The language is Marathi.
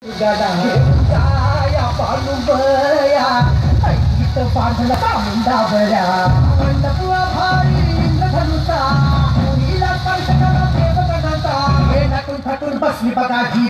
या पालुबया इथं बांधला मुंडा बऱ्या मंडपुआ भारी धनुता मुलीला स्पर्श करा देव गणाचा हे नटून थटून बसली बघा